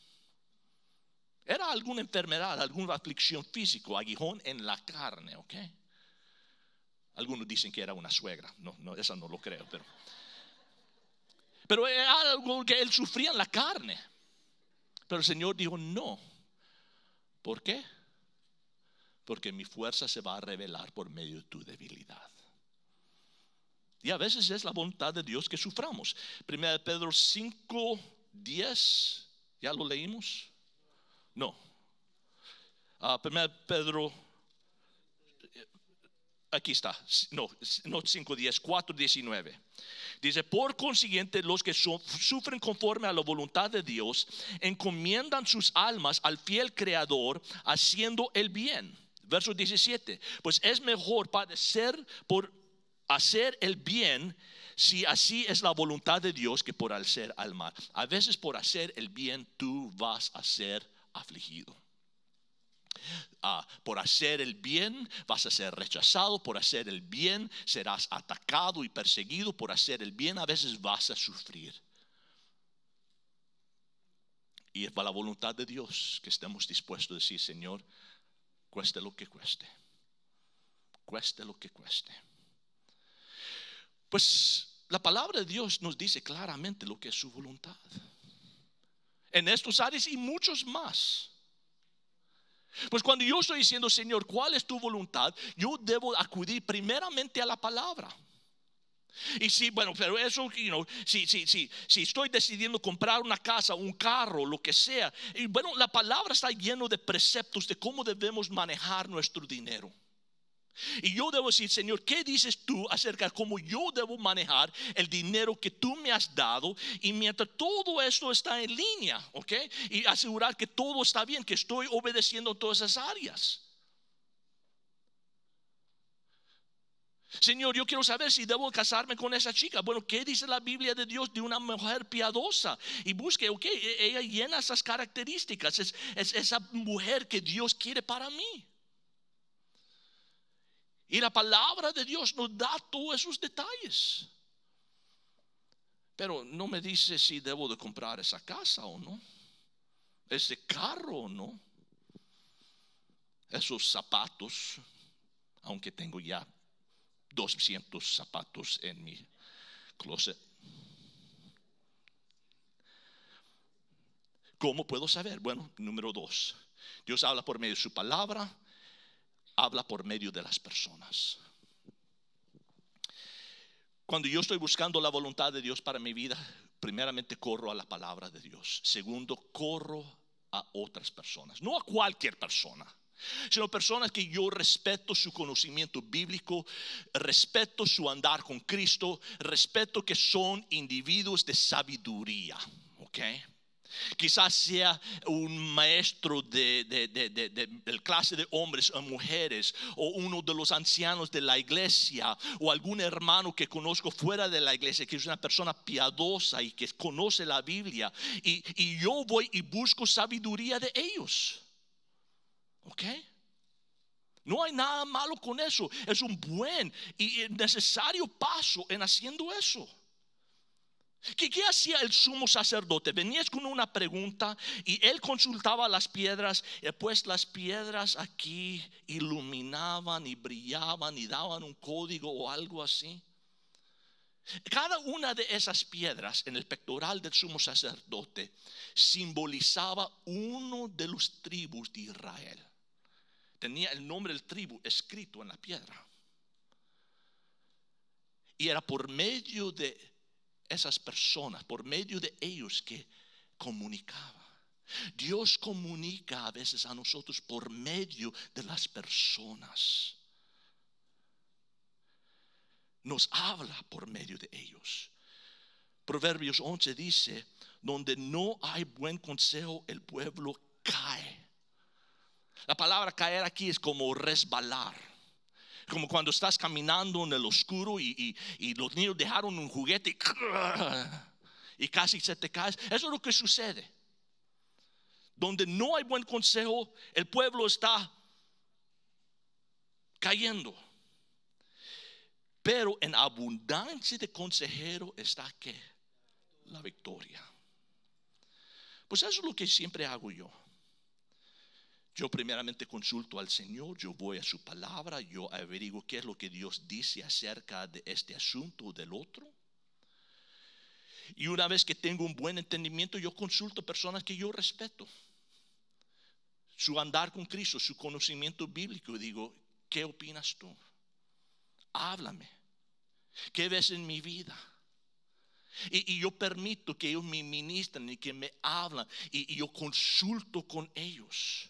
Era alguna enfermedad, alguna aflicción física, aguijón en la carne, ¿ok? Algunos dicen que era una suegra. No, no, eso no lo creo, pero Pero era algo que él sufría en la carne. Pero el Señor dijo no. ¿Por qué? Porque mi fuerza se va a revelar por medio de tu debilidad. Y a veces es la voluntad de Dios que suframos. Primera de Pedro cinco, diez. ¿Ya lo leímos? No. Uh, Primera de Pedro, aquí está. No, no cinco, diez, cuatro, diecinueve. Dice, por consiguiente, los que so, sufren conforme a la voluntad de Dios, encomiendan sus almas al fiel Creador, haciendo el bien. Verso diecisiete. Pues es mejor padecer por hacer el bien, si así es la voluntad de Dios, que por hacer al mal. A veces por hacer el bien tú vas a ser afligido. Uh, por hacer el bien vas a ser rechazado. Por hacer el bien serás atacado y perseguido. Por hacer el bien a veces vas a sufrir. Y es para la voluntad de Dios que estemos dispuestos a decir, Señor, cueste lo que cueste, cueste lo que cueste. Pues la palabra de Dios nos dice claramente lo que es su voluntad en estos áreas y muchos más. Pues cuando yo estoy diciendo, Señor, ¿cuál es tu voluntad? Yo debo acudir primeramente a la palabra. Y sí, bueno, pero eso, you know, si, si, si, si estoy decidiendo comprar una casa, un carro, lo que sea, y bueno, la palabra está lleno de preceptos de cómo debemos manejar nuestro dinero. Y yo debo decir, Señor, ¿qué dices tú acerca de cómo yo debo manejar el dinero que tú me has dado? Y mientras todo esto está en línea, ¿ok? Y asegurar que todo está bien, que estoy obedeciendo en todas esas áreas. Señor, yo quiero saber si debo casarme con esa chica. Bueno, ¿qué dice la Biblia de Dios de una mujer piadosa? Y busque, ok, ella llena esas características. Es, es esa mujer que Dios quiere para mí. Y la palabra de Dios nos da todos esos detalles. Pero no me dice si debo de comprar esa casa o no, ese carro o no, esos zapatos, aunque tengo ya doscientos zapatos en mi closet. ¿Cómo puedo saber? Bueno, número dos, Dios habla por medio de su palabra, habla por medio de las personas. Cuando yo estoy buscando la voluntad de Dios para mi vida, primeramente corro a la palabra de Dios. Segundo, corro a otras personas, no a cualquier persona, sino personas que yo respeto su conocimiento bíblico, respeto su andar con Cristo, respeto que son individuos de sabiduría, ¿ok? Quizás sea un maestro de, de, de, de, de, de clase de hombres o mujeres, o uno de los ancianos de la iglesia, o algún hermano que conozco fuera de la iglesia, que es una persona piadosa y que conoce la Biblia, y, y yo voy y busco sabiduría de ellos. ¿Ok? No hay nada malo con eso. Es un buen y necesario paso en haciendo eso. ¿Qué, ¿Qué hacía el sumo sacerdote? Venías con una pregunta y él consultaba las piedras, y pues las piedras aquí iluminaban y brillaban y daban un código o algo así. Cada una de esas piedras en el pectoral del sumo sacerdote simbolizaba uno de los tribus de Israel. Tenía el nombre del tribu escrito en la piedra. Y era por medio de esas personas, por medio de ellos, que comunicaba. Dios comunica a veces a nosotros por medio de las personas. Nos habla por medio de ellos. Proverbios once dice: donde no hay buen consejo, el pueblo cae. La palabra caer aquí es como resbalar. Como cuando estás caminando en el oscuro y, y, y los niños dejaron un juguete y, y casi se te cae. Eso es lo que sucede. Donde no hay buen consejo, el pueblo está cayendo. Pero en abundancia de consejero está ¿qué? La victoria. Pues eso es lo que siempre hago yo. Yo primeramente consulto al Señor, yo voy a su palabra, yo averiguo qué es lo que Dios dice acerca de este asunto o del otro. Y una vez que tengo un buen entendimiento, yo consulto personas que yo respeto, su andar con Cristo, su conocimiento bíblico, y digo, ¿qué opinas tú? Háblame. ¿Qué ves en mi vida? Y, y yo permito que ellos me ministren y que me hablan, y, y yo consulto con ellos.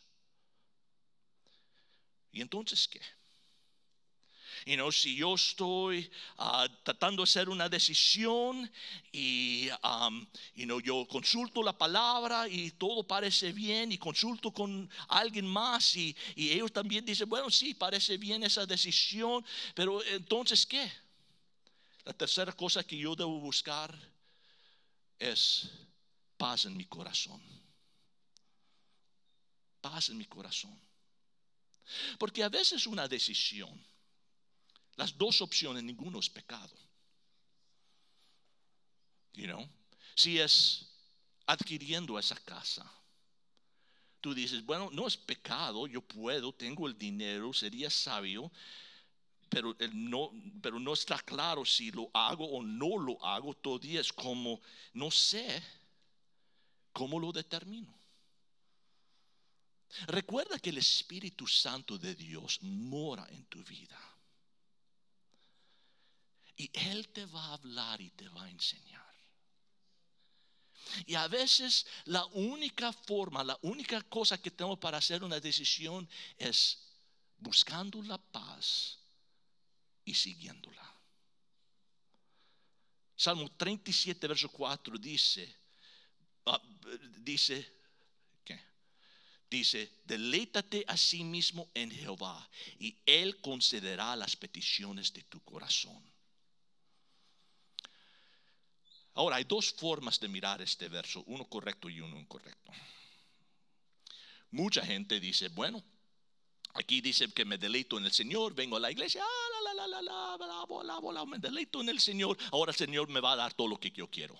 ¿Y entonces qué? You know, si yo estoy uh, tratando de hacer una decisión y um, you know, yo consulto la palabra y todo parece bien, y consulto con alguien más y, y ellos también dicen, bueno, sí, parece bien esa decisión, pero entonces ¿qué? La tercera cosa que yo debo buscar es paz en mi corazón. Paz en mi corazón. Porque a veces una decisión, las dos opciones, ninguno es pecado. You know, si es adquiriendo esa casa, tú dices, bueno, no es pecado, yo puedo, tengo el dinero, sería sabio, pero no, pero no está claro si lo hago o no lo hago. Todavía es como, no sé cómo lo determino. Recuerda que el Espíritu Santo de Dios mora en tu vida. Y Él te va a hablar y te va a enseñar. Y a veces la única forma, la única cosa que tenemos para hacer una decisión es buscando la paz y siguiéndola. Salmo treinta y siete, verso cuatro dice, uh, dice, ¿qué? Dice, deleítate a sí mismo en Jehová y Él concederá las peticiones de tu corazón. Ahora, hay dos formas de mirar este verso, uno correcto y uno incorrecto. Mucha gente dice, bueno, aquí dice que me deleito en el Señor, vengo a la iglesia, ah, la, la, la, la, la, la, la, la, me deleito en el Señor, ahora el Señor me va a dar todo lo que yo quiero.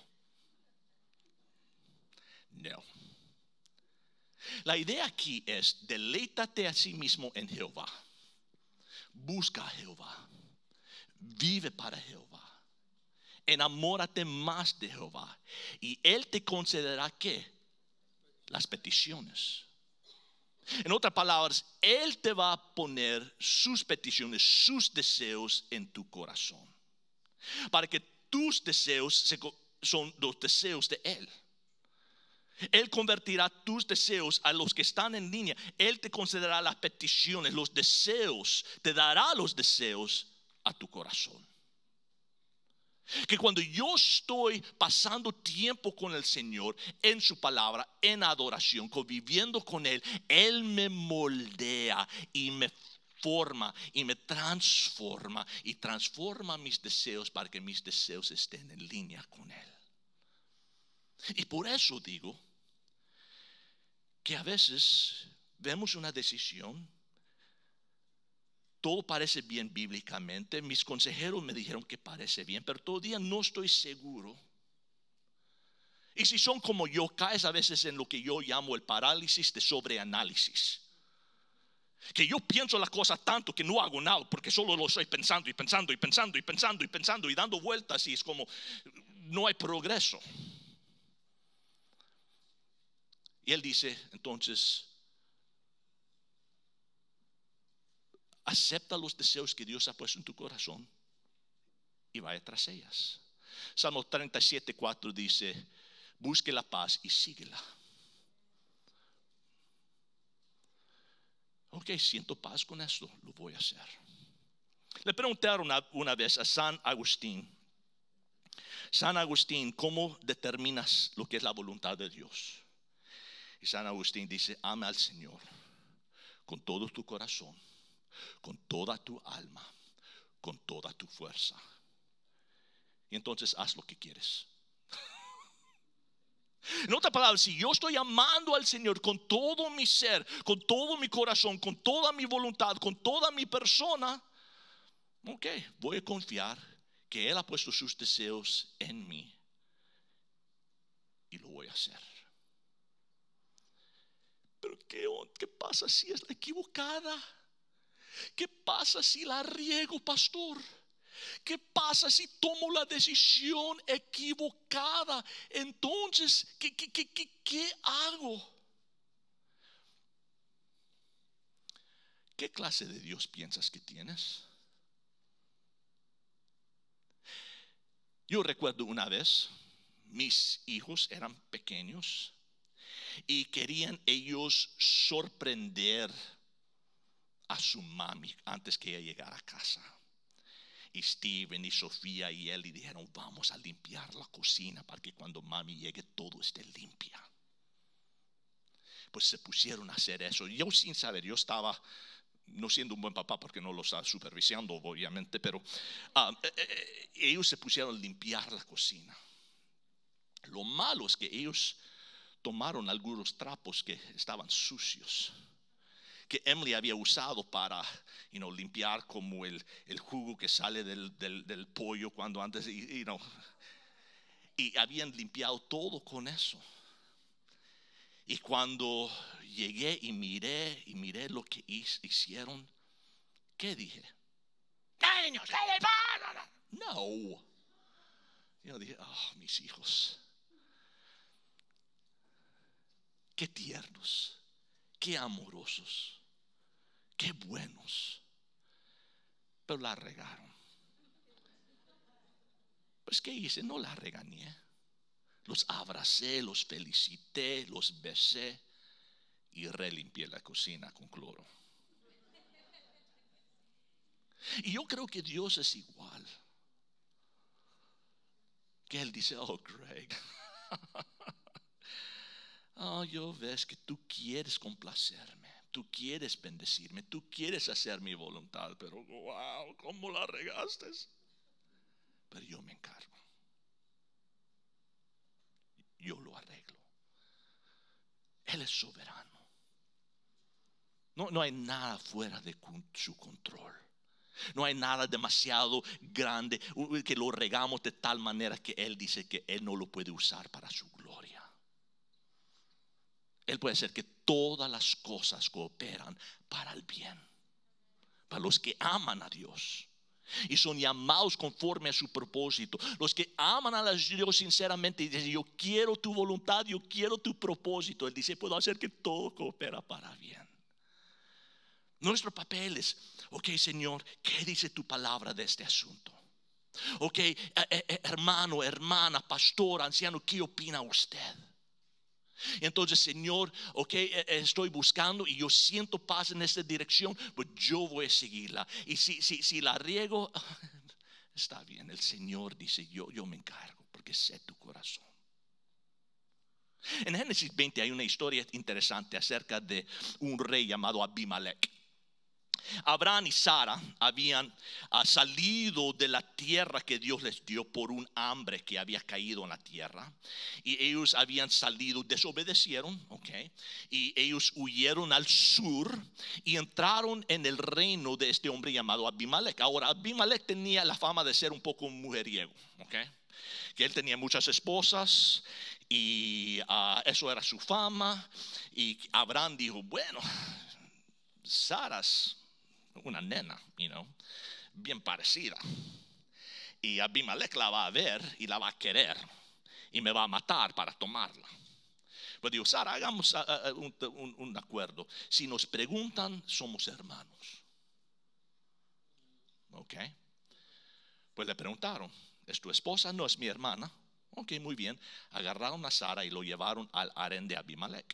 No. La idea aquí es, deleítate a sí mismo en Jehová. Busca a Jehová. Vive para Jehová. Enamórate más de Jehová. Y Él te concederá ¿qué? Las peticiones. En otras palabras, Él te va a poner sus peticiones, sus deseos en tu corazón. Para que tus deseos son los deseos de Él. Él convertirá tus deseos a los que están en línea. Él te concederá las peticiones, los deseos, te dará los deseos a tu corazón. Que cuando yo estoy pasando tiempo con el Señor en su palabra, en adoración, conviviendo con Él, Él me moldea y me forma y me transforma y transforma mis deseos para que mis deseos estén en línea con Él. Y por eso digo que a veces vemos una decisión, todo parece bien bíblicamente, mis consejeros me dijeron que parece bien, pero todavía no estoy seguro. Y si son como yo, caes a veces en lo que yo llamo el parálisis de sobreanálisis. Que yo pienso las cosas tanto que no hago nada, porque solo lo estoy pensando y pensando y pensando y pensando y pensando y dando vueltas, y es como no hay progreso. Y él dice, entonces, acepta los deseos que Dios ha puesto en tu corazón y vaya tras ellas. Salmo treinta y siete, cuatro dice, busque la paz y síguela. Ok, siento paz con esto, lo voy a hacer. Le preguntaron una, una vez a San Agustín, San Agustín, ¿cómo determinas lo que es la voluntad de Dios? Y San Agustín dice, ama al Señor con todo tu corazón, con toda tu alma, con toda tu fuerza. Y entonces haz lo que quieres. En otras palabras, si yo estoy amando al Señor con todo mi ser, con todo mi corazón, con toda mi voluntad, con toda mi persona, ok, voy a confiar que Él ha puesto sus deseos en mí y lo voy a hacer. Pero ¿qué, qué pasa si es la equivocada? ¿Qué pasa si la riego, pastor? ¿Qué pasa si tomo la decisión equivocada? Entonces, ¿qué, qué, qué, qué, qué hago? ¿Qué clase de Dios piensas que tienes? Yo recuerdo una vez, mis hijos eran pequeños y querían ellos sorprender a su mami antes que ella llegara a casa. Y Steven y Sofía y él y dijeron, vamos a limpiar la cocina para que cuando mami llegue todo esté limpia. Pues se pusieron a hacer eso. Yo sin saber, yo estaba no siendo un buen papá porque no lo estaba supervisando obviamente, pero uh, eh, eh, ellos se pusieron a limpiar la cocina. Lo malo es que ellos tomaron algunos trapos que estaban sucios, que Emily había usado para you know, limpiar, como el, el jugo que sale del, del, del pollo cuando antes you know, y habían limpiado todo con eso. Y cuando llegué y miré y miré lo que hicieron, ¿qué dije? Niños, ¿qué les pasa? No. Yo dije, oh, mis hijos, qué tiernos, qué amorosos, qué buenos. Pero la regaron. Pues ¿qué hice? No la regañé. Los abracé, los felicité, los besé y relimpié la cocina con cloro. Y yo creo que Dios es igual. Que Él dice: oh, Greg, oh, yo ves que tú quieres complacerme, tú quieres bendecirme, tú quieres hacer mi voluntad, pero wow, ¿cómo la regaste? Pero yo me encargo. Yo lo arreglo. Él es soberano. No, no hay nada fuera de su control. No hay nada demasiado grande que lo regamos de tal manera que Él dice que Él no lo puede usar para su gloria. Él puede hacer que todas las cosas cooperan para el bien, para los que aman a Dios y son llamados conforme a su propósito. Los que aman a Dios sinceramente y dicen: yo quiero tu voluntad, yo quiero tu propósito. Él dice: puedo hacer que todo coopera para bien. Nuestro papel es: ok, Señor, ¿qué dice tu palabra de este asunto? Ok, eh, eh, hermano, hermana, pastor, anciano, ¿qué opina usted? Entonces, Señor, ok, estoy buscando y yo siento paz en esta dirección, pues yo voy a seguirla. Y si, si, si la riego, está bien. El Señor dice: yo, yo me encargo, porque sé tu corazón. En Génesis veinte hay una historia interesante acerca de un rey llamado Abimelech. Abraham y Sara habían uh, salido de la tierra que Dios les dio por un hambre que había caído en la tierra. Y ellos habían salido, desobedecieron, okay, y ellos huyeron al sur y entraron en el reino de este hombre llamado Abimelech. Ahora, Abimelech tenía la fama de ser un poco mujeriego, okay, que él tenía muchas esposas y uh, eso era su fama. Y Abraham dijo: bueno, Saras una nena, you know, bien parecida, y Abimelech la va a ver y la va a querer y me va a matar para tomarla. Pues digo: Sara, hagamos uh, uh, un, un, un acuerdo. Si nos preguntan, somos hermanos. Ok. Pues le preguntaron: ¿es tu esposa? No, es mi hermana. Ok, muy bien. Agarraron a Sara y lo llevaron al harén de Abimelech.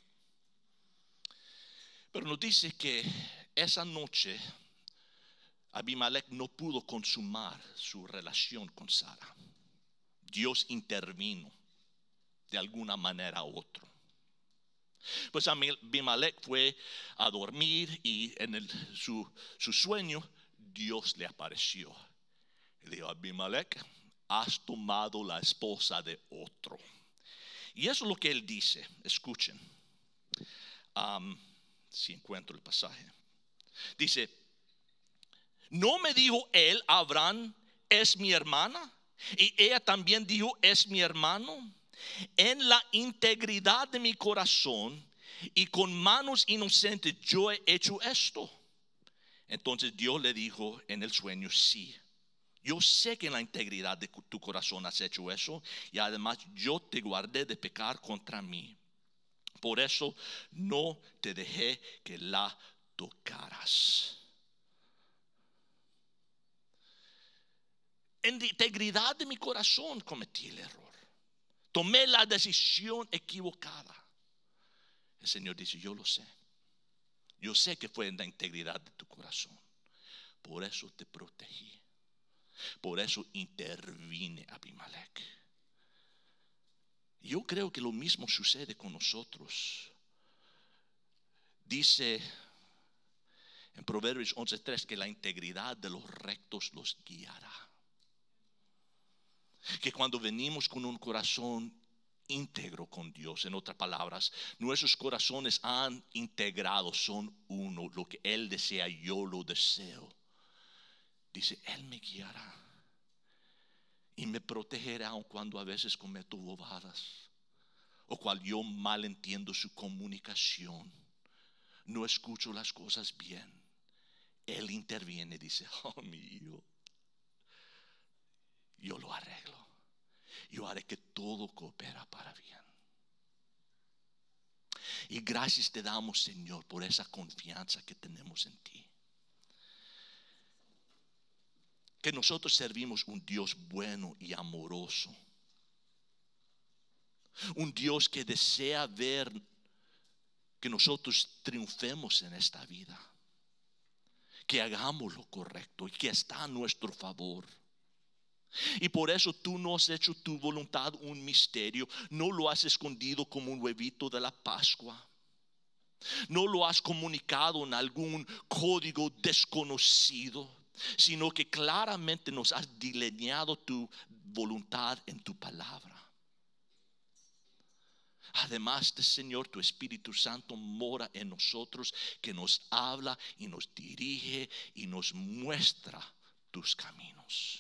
Pero nos dice que esa noche Abimelech no pudo consumar su relación con Sara. Dios intervino de alguna manera u otra. Pues Abimelech fue a dormir y en el, su, su sueño Dios le apareció. Le dijo: Abimelech, has tomado la esposa de otro. Y eso es lo que él dice. Escuchen, um, si encuentro el pasaje. Dice: ¿no me dijo él, Abraham, es mi hermana? Y ella también dijo: es mi hermano. En la integridad de mi corazón y con manos inocentes yo he hecho esto. Entonces Dios le dijo en el sueño: sí, yo sé que en la integridad de tu corazón has hecho eso, y además yo te guardé de pecar contra mí. Por eso no te dejé que la tocaras. En la integridad de mi corazón cometí el error. Tomé la decisión equivocada. El Señor dice: yo lo sé. Yo sé que fue en la integridad de tu corazón. Por eso te protegí. Por eso intervine, Abimelech. Yo creo que lo mismo sucede con nosotros. Dice en Proverbios once tres que la integridad de los rectos los guiará. Que cuando venimos con un corazón íntegro con Dios, en otras palabras, nuestros corazones han integrado, son uno. Lo que Él desea, yo lo deseo. Dice: Él me guiará y me protegerá, aun cuando a veces cometo bobadas o cual yo mal entiendo su comunicación, no escucho las cosas bien. Él interviene y dice: oh, mi hijo, yo lo arreglo. Yo haré que todo coopera para bien. Y gracias te damos, Señor, por esa confianza que tenemos en ti. Que nosotros servimos un Dios bueno y amoroso. Un Dios que desea ver que nosotros triunfemos en esta vida. Que hagamos lo correcto y que está a nuestro favor. Y por eso tú no has hecho tu voluntad un misterio. No lo has escondido como un huevito de la Pascua. No lo has comunicado en algún código desconocido, sino que claramente nos has delineado tu voluntad en tu palabra. Además de, Señor, tu Espíritu Santo mora en nosotros, que nos habla y nos dirige y nos muestra tus caminos.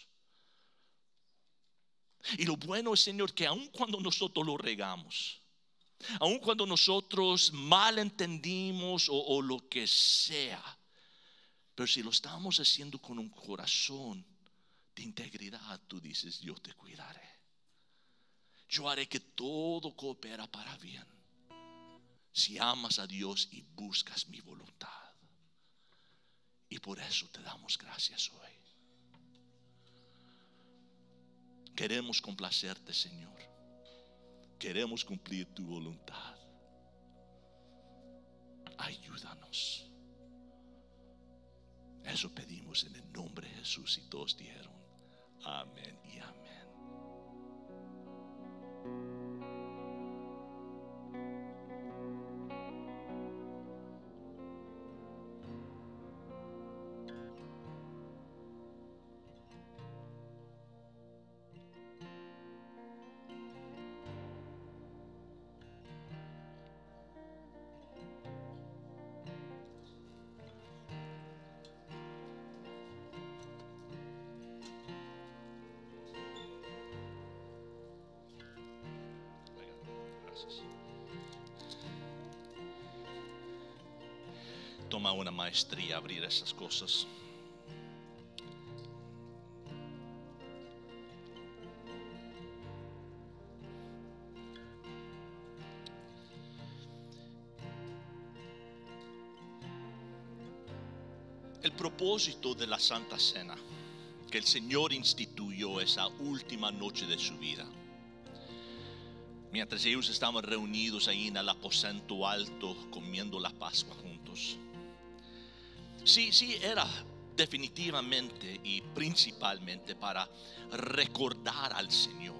Y lo bueno es, Señor, que aun cuando nosotros lo regamos, aun cuando nosotros mal entendimos o, o lo que sea, pero si lo estamos haciendo con un corazón de integridad, tú dices, yo te cuidaré. Yo haré que todo coopera para bien. Si amas a Dios y buscas mi voluntad. Y por eso te damos gracias hoy. Queremos complacerte, Señor. Queremos cumplir tu voluntad. Ayúdanos. Eso pedimos en el nombre de Jesús. Y todos dijeron amén y amén. Toma una maestría abrir esas cosas. El propósito de la Santa Cena que el Señor instituyó esa última noche de su vida, mientras ellos estaban reunidos ahí en el aposento alto comiendo la Pascua juntos, Sí, sí, era definitivamente y principalmente para recordar al Señor.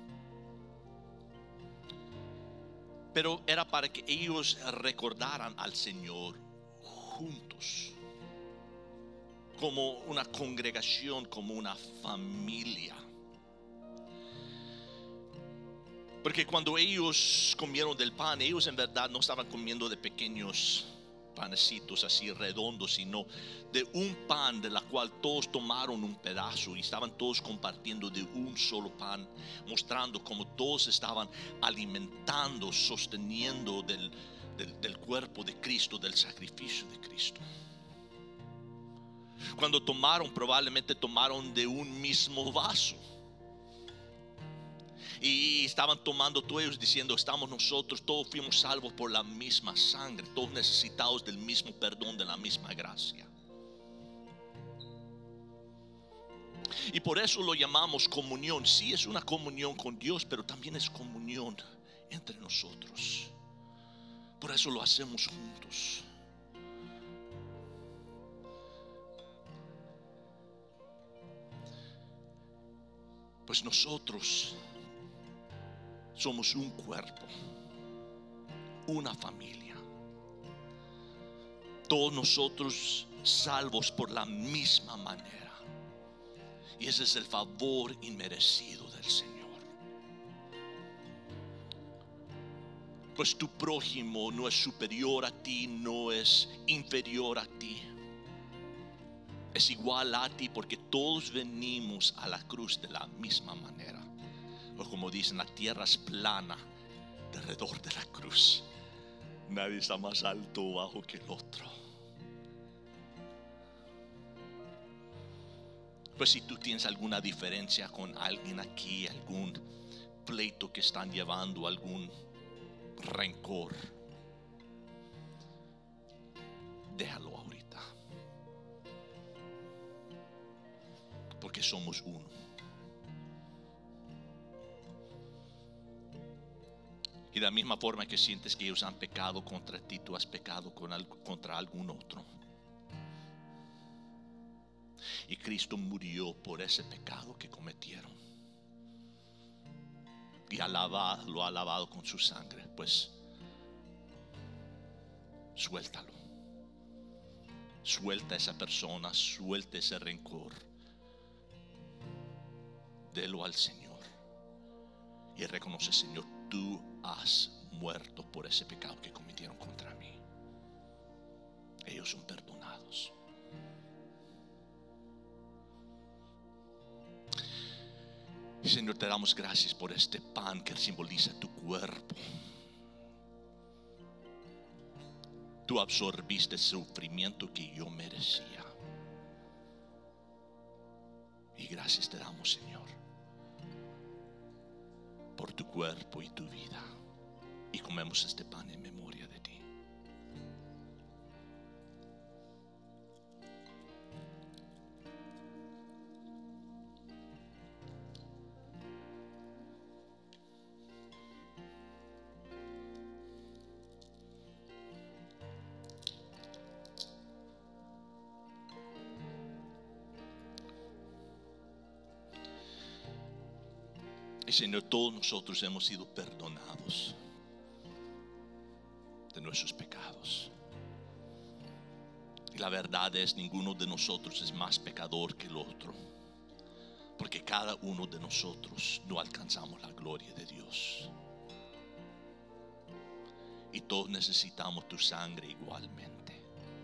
Pero era para que ellos recordaran al Señor juntos, como una congregación, como una familia. Porque cuando ellos comieron del pan, ellos en verdad no estaban comiendo de pequeños panecitos así redondos, sino de un pan de la cual todos tomaron un pedazo y estaban todos compartiendo de un solo pan, mostrando cómo todos estaban alimentando, sosteniendo del, del, del cuerpo de Cristo, del sacrificio de Cristo. Cuando tomaron, probablemente tomaron de un mismo vaso. Y estaban tomando todos ellos diciendo, estamos nosotros, todos fuimos salvos por la misma sangre, todos necesitados del mismo perdón, de la misma gracia. Y por eso lo llamamos comunión. Sí, es una comunión con Dios, pero también es comunión entre nosotros. Por eso lo hacemos juntos. Pues nosotros somos un cuerpo, una familia. Todos nosotros salvos por la misma manera. Y ese es el favor inmerecido del Señor. Pues tu prójimo no es superior a ti, no es inferior a ti. Es igual a ti, porque todos venimos a la cruz de la misma manera. O como dicen, la tierra es plana alrededor de la cruz. Nadie está más alto o bajo que el otro. Pues si tú tienes alguna diferencia con alguien aquí, algún pleito que están llevando, algún rencor, porque somos uno. Y de la misma forma que sientes que ellos han pecado contra ti, tú has pecado con algo, contra algún otro. Y Cristo murió por ese pecado que cometieron. Y alaba, lo ha lavado con su sangre. Pues suéltalo. Suelta a esa persona, suelta ese rencor. Delo al Señor. Y reconoce, Señor, tú has muerto por ese pecado que cometieron contra mí. Ellos son perdonados. Y Señor, te damos gracias por este pan que simboliza tu cuerpo. Tú absorbiste el sufrimiento que yo merecía. Y gracias te damos, Señor, por tu cuerpo y tu vida. Y comemos este pan en memoria de ti. Y Señor, todos nosotros hemos sido perdonados de nuestros pecados. Y la verdad es, ninguno de nosotros es más pecador que el otro, porque cada uno de nosotros no alcanzamos la gloria de Dios. Y todos necesitamos tu sangre igualmente.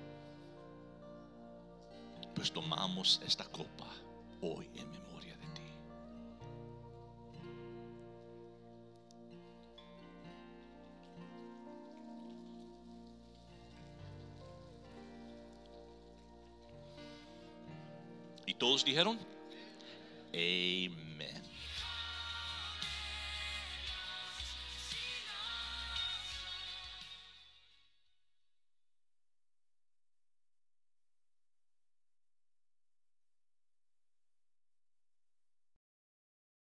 Pues tomamos esta copa hoy en memoria de ti. Y todos dijeron, amén.